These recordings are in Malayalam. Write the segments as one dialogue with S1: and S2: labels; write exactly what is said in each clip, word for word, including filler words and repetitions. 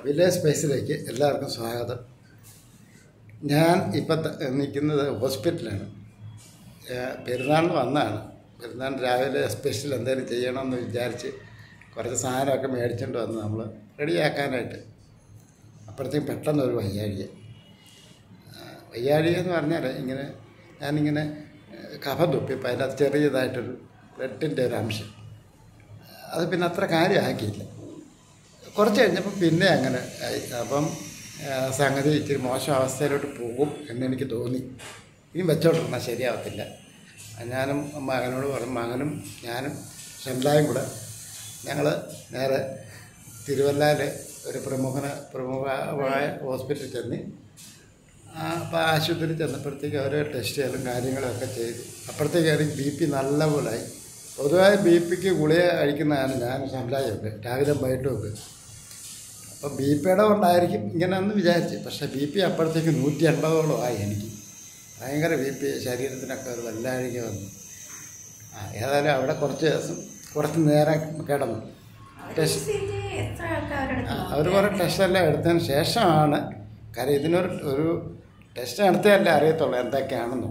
S1: വില്ലേജ് സ്പേസിലേക്ക് എല്ലാവർക്കും സ്വാഗതം. ഞാൻ ഇപ്പം നിൽക്കുന്നത് ഹോസ്പിറ്റലാണ്. പെരുന്നാളിന് വന്നതാണ്. പെരുന്നാൾ രാവിലെ സ്പെഷ്യൽ എന്തെങ്കിലും ചെയ്യണമെന്ന് വിചാരിച്ച് കുറച്ച് സാധനമൊക്കെ മേടിച്ചുകൊണ്ട് വന്ന് നമ്മൾ റെഡിയാക്കാനായിട്ട്. അപ്പോഴത്തേക്കും പെട്ടെന്നൊരു വയ്യാഴിക വയ്യാഴിക എന്ന് പറഞ്ഞാൽ ഇങ്ങനെ ഞാനിങ്ങനെ കഫം തുപ്പിയപ്പോൾ അതിനകത്ത് ചെറിയതായിട്ടൊരു ബ്ലഡിൻ്റെ ഒരു അംശം. അത് പിന്നെ അത്ര കാര്യമാക്കിയില്ല. കുറച്ച് കഴിഞ്ഞപ്പോൾ പിന്നെ അങ്ങനെ ആയി. അപ്പം സംഗതി ഇച്ചിരി മോശം അവസ്ഥയിലോട്ട് പോകും എന്നെനിക്ക് തോന്നി. ഇനി വെച്ചോണ്ടിരുന്നാൽ ശരിയാവത്തില്ല. ഞാനും മകനോട് പറഞ്ഞു, മകനും ഞാനും ഷെൻലായും കൂടെ ഞങ്ങൾ നേരെ തിരുവല്ലയിൽ ഒരു പ്രമുഖന പ്രമുഖമായ ഹോസ്പിറ്റലിൽ ചെന്ന് അപ്പോൾ ആശുപത്രിയിൽ ചെന്നപ്പോഴത്തേക്ക് അവർ ടെസ്റ്റുകളും കാര്യങ്ങളൊക്കെ ചെയ്തു. അപ്പോഴത്തേക്കും ബി പി നല്ലപോലായി. പൊതുവായി ബി പിക്ക് ഗുളിക കഴിക്കുന്നതാണ് ഞാൻ ഷെൻലായൊക്കെ രാവിലെ വൈകിട്ടുമൊക്കെ. അപ്പം ബി പിയുടെ കൊണ്ടായിരിക്കും ഇങ്ങനെയെന്ന് വിചാരിച്ച്. പക്ഷേ ബി പി അപ്പോഴത്തേക്ക് നൂറ്റി എൺപതോളം ആയി. എനിക്ക് ഭയങ്കര ബി പി, ശരീരത്തിനൊക്കെ ഒരു വല്ലാഴിക വന്നു. ആ ഏതായാലും അവിടെ കുറച്ച് ദിവസം കുറച്ച് നേരം കിടന്നു. ടെസ്റ്റ് അവർ കുറേ ടെസ്റ്റെല്ലാം എടുത്തതിന് ശേഷമാണ് കാര്യം ഇതിനൊരു ഒരു ടെസ്റ്റ് നടത്തിയല്ലേ അറിയത്തുള്ളൂ എന്തൊക്കെയാണെന്നോ.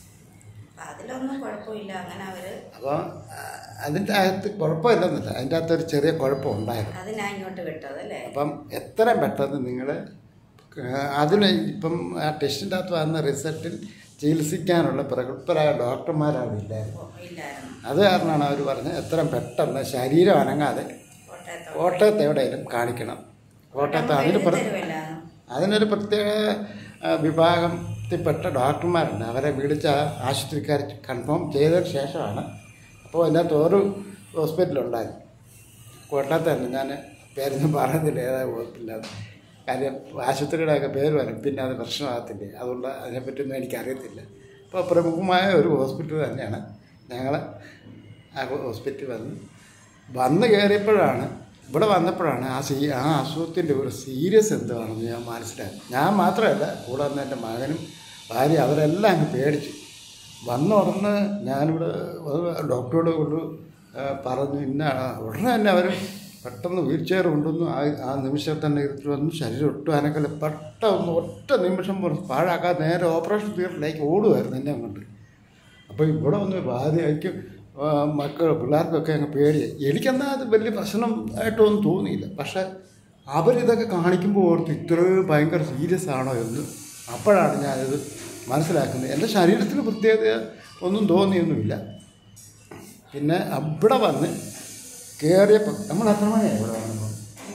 S1: അപ്പോൾ അതിൻ്റെ അകത്ത് കുഴപ്പമില്ലെന്നില്ല, അതിൻ്റെ അകത്തൊരു ചെറിയ കുഴപ്പം ഉണ്ടായിരുന്നു. അപ്പം എത്രയും പെട്ടെന്ന് നിങ്ങൾ അതിന് ഇപ്പം ആ ടെസ്റ്റിൻ്റെ അകത്ത് വന്ന റിസൾട്ടിൽ ചികിത്സിക്കാനുള്ള പ്രഗത്ഭരായ ഡോക്ടർമാരവിടെ ഇല്ലായിരുന്നു. അത് കാരണമാണ് അവർ പറഞ്ഞത് എത്രയും പെട്ടെന്ന് ശരീരം അനങ്ങാതെ കോട്ടയത്ത് എവിടെയെങ്കിലും കാണിക്കണം. കോട്ടയത്ത് അതിന് അതിനൊരു പ്രത്യേക വിഭാഗത്തിൽപ്പെട്ട ഡോക്ടർമാരുണ്ട്. അവരെ വിളിച്ച ആശുപത്രിക്കാർ കൺഫേം ചെയ്തതിന് ശേഷമാണ്. അപ്പോൾ അതിനകത്ത് ഒരു ഹോസ്പിറ്റലുണ്ടായി കോട്ടയത്ത് തന്നെ. ഞാൻ പേരൊന്നും പറയുന്നില്ല ഏതാ ഹോസ്പിറ്റലാണ്. കാര്യം ആശുപത്രിയുടെയൊക്കെ പേര് വരും, പിന്നെ അത് പ്രശ്നമാകത്തില്ലേ. അതുകൊണ്ട് അതിനെപ്പറ്റിയൊന്നും എനിക്കറിയത്തില്ല. അപ്പോൾ പ്രമുഖമായ ഒരു ഹോസ്പിറ്റൽ തന്നെയാണ്. ഞങ്ങൾ ആ ഹോസ്പിറ്റലിൽ വന്ന് വന്ന് കയറിയപ്പോഴാണ് ഇവിടെ വന്നപ്പോഴാണ് ആ സീ ആ അസുഖത്തിൻ്റെ ഒരു സീരിയസ് എന്താണെന്ന് ഞാൻ മനസ്സിലാക്കി. ഞാൻ മാത്രമല്ല, കൂടെ വന്ന എൻ്റെ മകനും ഭാര്യ അവരെല്ലാം അങ്ങ് പേടിച്ചു. വന്ന ഉടനെ ഞാനിവിടെ ഡോക്ടറോട് കൊണ്ട് പറഞ്ഞു. ഇന്ന ഉടനെ തന്നെ അവർ പെട്ടെന്ന് വീൽ ചെയർ കൊണ്ടുവന്നു. ആ ആ നിമിഷം തന്നെ ഇരുത്തി വന്നു. ശരീരം ഒട്ടും അനക്കല്ല. പെട്ടെന്ന് ഒറ്റ നിമിഷം പാഴാക്കാതെ നേരെ ഓപ്പറേഷൻ തിയേറ്ററിലേക്ക് ഓടുമായിരുന്നു എന്നെ കൊണ്ട്. അപ്പോൾ ഇവിടെ വന്ന് ഭാര്യയ്ക്കും മക്കൾ പിള്ളേർക്കൊക്കെ അങ്ങ് പേടിയായി. എനിക്കെന്നാൽ അത് വലിയ പ്രശ്നം ആയിട്ടൊന്നും തോന്നിയില്ല. പക്ഷേ അവരിതൊക്കെ കാണിക്കുമ്പോൾ ഓർത്ത് ഇത്രയും ഭയങ്കര സീരിയസ് ആണോ എന്ന് അപ്പോഴാണ് ഞാനിത് മനസ്സിലാക്കുന്നത്. എൻ്റെ ശരീരത്തിന് പ്രത്യേകത ഒന്നും തോന്നിയൊന്നുമില്ല. പിന്നെ അവിടെ വന്ന് കയറിയപ്പോൾ നമ്മൾ എത്ര മണിയായി ഇവിടെ വന്നപ്പോൾ?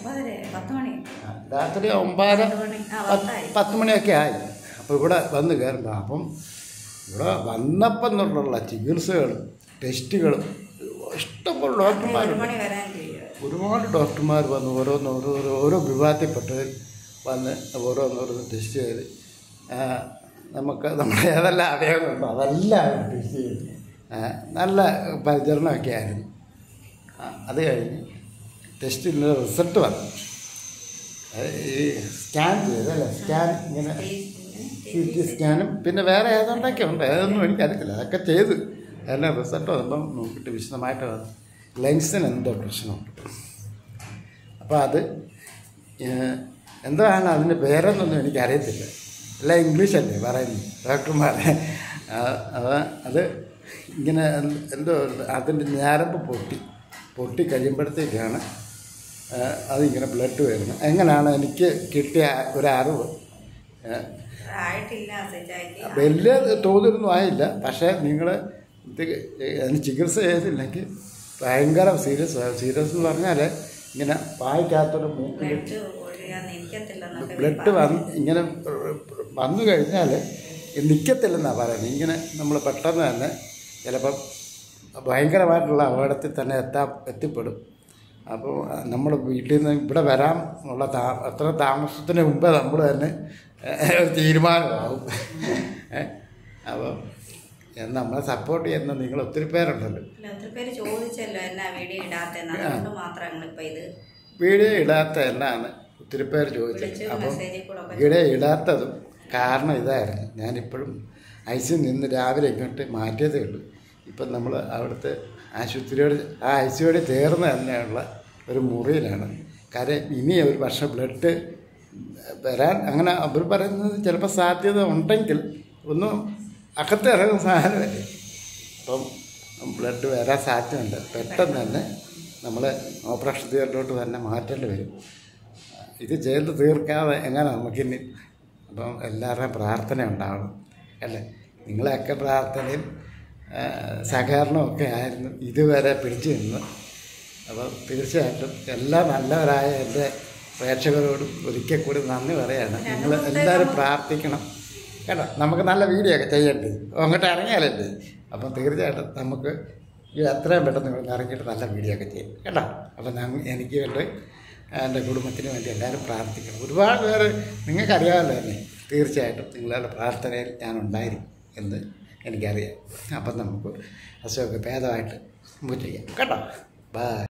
S1: രാത്രി ഒമ്പതര പത്ത് മണിയൊക്കെ ആയി. അപ്പോൾ ഇവിടെ വന്ന് കയറണ്ട. അപ്പം ഇവിടെ വന്നപ്പം എന്നുള്ള ചികിത്സകളും ടെസ്റ്റുകളും ഇഷ്ടംപോലെ ഡോക്ടർമാരുണ്ട്. ഒരുപാട് ഡോക്ടർമാർ വന്ന് ഓരോന്ന് ഓരോ ഓരോ വിഭാഗത്തിൽപ്പെട്ടവർ വന്ന് ഓരോന്നോരോന്ന് ടെസ്റ്റ് ചെയ്ത് നമുക്ക് നമ്മുടെ ഏതെല്ലാം അവയവങ്ങളുണ്ടോ അതെല്ലാം ടെസ്റ്റ് ചെയ്ത് നല്ല പരിചരണമൊക്കെ ആയിരുന്നു. അത് കഴിഞ്ഞ് ടെസ്റ്റിൻ്റെ റിസൾട്ട് വന്നു. ഈ സ്കാൻ ചെയ്തല്ലേ, സ്കാൻ ഇങ്ങനെ സി ടി സ്കാനും പിന്നെ വേറെ ഏതാണ്ടൊക്കെ ഉണ്ട്, ഏതൊന്നും എനിക്കറിയത്തില്ല. അതൊക്കെ ചെയ്ത് എല്ലാം റിസൾട്ട് വന്നപ്പം നോക്കിയിട്ട് വിശദമായിട്ട് വന്നു ലെൻസിന് എന്തോ പ്രശ്നമുണ്ട്. അപ്പോൾ അത് എന്താണ് അതിൻ്റെ പേരെന്നൊന്നും എനിക്കറിയത്തില്ല. എല്ലാം ഇംഗ്ലീഷല്ലേ പറയുന്നത് ഡോക്ടർമാരെ. അത് അത് ഇങ്ങനെ എന്തോ അതിൻ്റെ ഞരമ്പ് പൊട്ടി പൊട്ടി കഴിയുമ്പോഴത്തേക്കാണ് അതിങ്ങനെ ബ്ലഡ് വരുന്നത്. എങ്ങനെയാണ് എനിക്ക് കിട്ടിയ ഒരറിവ്. വലിയ തോതിലൊന്നും ആയില്ല. പക്ഷേ നിങ്ങൾ അതിന് ചികിത്സ ചെയ്തില്ലെങ്കിൽ ഭയങ്കര സീരിയസ് സീരിയസ് എന്ന് പറഞ്ഞാൽ ഇങ്ങനെ വായിക്കാത്തൊരു മൂക്കിൽ ബ്ലഡ് വന്ന് ഇങ്ങനെ വന്നു കഴിഞ്ഞാൽ നിൽക്കത്തില്ലെന്നാണ് പറയുന്നത്. ഇങ്ങനെ നമ്മൾ പെട്ടെന്ന് തന്നെ ചിലപ്പം ഭയങ്കരമായിട്ടുള്ള അപകടത്തിൽ തന്നെ എത്താൻ എത്തിപ്പെടും. അപ്പോൾ നമ്മൾ വീട്ടിൽ നിന്ന് ഇവിടെ വരാം എന്നുള്ള താ അത്ര താമസത്തിന് മുമ്പേ നമ്മൾ തന്നെ തീരുമാനമാകും. അപ്പോൾ നമ്മളെ സപ്പോർട്ട് ചെയ്യുന്ന നിങ്ങൾ ഒത്തിരി പേരുണ്ടല്ലോ. വീഡിയോ ഇടാത്ത എന്നാണ് ഒത്തിരി പേര് ചോദിച്ചത്. അപ്പം വീഡിയോ ഇടാത്തതും കാരണം ഇതായിരുന്നു. ഞാനിപ്പോഴും ഐ സി നിന്ന് രാവിലെ ഇങ്ങോട്ട് മാറ്റിയതേ ഉള്ളൂ. ഇപ്പം നമ്മൾ അവിടുത്തെ ആശുപത്രിയോട് ആ ഐ സിയോട് ചേർന്ന് തന്നെയുള്ള ഒരു മുറിയിലാണ് കാര്യം ഇനി ഒരു വർഷം ബ്ലഡ് വരാൻ അങ്ങനെ അവർ പറയുന്നത് ചിലപ്പോൾ സാധ്യത ഉണ്ടെങ്കിൽ ഒന്നും അകത്ത് ഇറങ്ങുന്ന സാധനമല്ലേ. അപ്പം ബ്ലഡ് വരാൻ സാധ്യതയുണ്ട്. പെട്ടെന്ന് തന്നെ നമ്മൾ ഓപ്പറേഷൻ തിയേറ്ററിലോട്ട് തന്നെ മാറ്റേണ്ടി വരും. ഇത് ചെയ്ത് തീർക്കാതെ എങ്ങനെ നമുക്കിനി. അപ്പം എല്ലാവരുടെയും പ്രാർത്ഥന ഉണ്ടാവണം അല്ലേ. നിങ്ങളെയൊക്കെ പ്രാർത്ഥനയും സഹകരണമൊക്കെ ആയിരുന്നു ഇതുവരെ പിടിച്ചു നിന്ന്. അപ്പോൾ തീർച്ചയായിട്ടും എല്ലാ നല്ലവരായ എൻ്റെ പ്രേക്ഷകരോടും ഒരിക്കൽ കൂടി നന്ദി പറയുകയാണ്. നിങ്ങൾ എല്ലാവരും പ്രാർത്ഥിക്കണം കേട്ടോ. നമുക്ക് നല്ല വീഡിയോ ഒക്കെ ചെയ്യണ്ടേ, അങ്ങോട്ട് ഇറങ്ങിയാലല്ലേ. അപ്പം തീർച്ചയായിട്ടും നമുക്ക് എത്രയും പെട്ടെന്ന് നിങ്ങൾ ഇറങ്ങിയിട്ട് നല്ല വീഡിയോ ഒക്കെ ചെയ്യും കേട്ടോ. അപ്പം ഞങ്ങൾ എനിക്ക് വേണ്ടി എൻ്റെ കുടുംബത്തിന് വേണ്ടി എല്ലാവരും പ്രാർത്ഥിക്കണം. ഒരുപാട് പേര് നിങ്ങൾക്കറിയാമല്ലോ തന്നെ. തീർച്ചയായിട്ടും നിങ്ങളുടെ പ്രാർത്ഥനയിൽ ഞാൻ ഉണ്ടായിരിക്കും എന്ന് എനിക്കറിയാം. അപ്പം നമുക്ക് അസുഖമൊക്കെ ഭേദമായിട്ട് നമുക്ക് ചെയ്യാം കേട്ടോ. ബൈ.